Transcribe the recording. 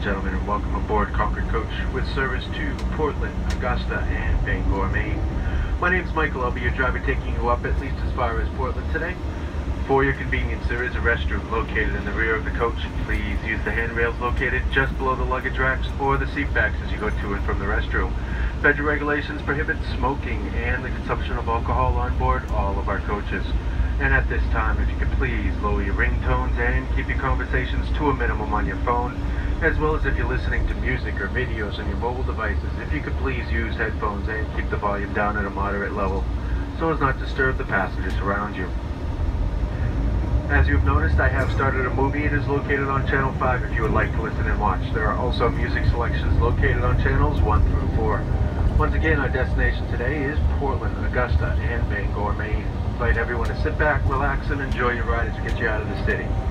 gentlemen, and welcome aboard Concord Coach with service to Portland, Augusta, and Bangor, Maine. My name is Michael. I'll be your driver taking you up at least as far as Portland today. For your convenience, there is a restroom located in the rear of the coach. Please use the handrails located just below the luggage racks or the seat backs as you go to and from the restroom. Federal regulations prohibit smoking and the consumption of alcohol on board all of our coaches. And at this time, if you could please lower your ringtones and keep your conversations to a minimum on your phone, as well as if you're listening to music or videos on your mobile devices, if you could please use headphones and keep the volume down at a moderate level so as not to disturb the passengers around you. As you've noticed, I have started a movie. It is located on Channel 5 if you would like to listen and watch. There are also music selections located on channels 1 through 4. Once again, our destination today is Portland, Augusta, and Bangor, Maine. I invite everyone to sit back, relax, and enjoy your ride as we get you out of the city.